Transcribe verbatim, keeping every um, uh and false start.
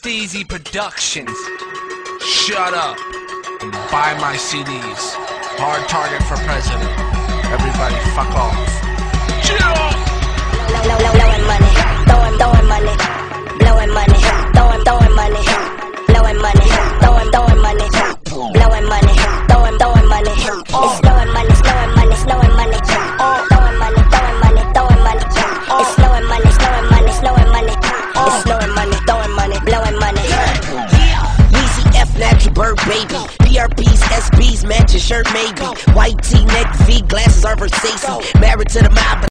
Steezy Productions. Shut up and buy my C Ds. Hard target for president. Everybody fuck off. Blowing money, throwing, throwing money, blowing money, throwing, throwing money, blowing money, throwing, throwing money, blowing money, throwing, throwing money. It's snowing money, snowing money, snowing money, throwing money, throwing money, throwing money. It's snowing money, snowing money, snowing money. It's snowing money, throwing money, blowing money. Weezy F, natural bird baby. B R Bs, S Bs, matching shirt maybe. White tee, neck V, glasses are Versace. Married to the mob.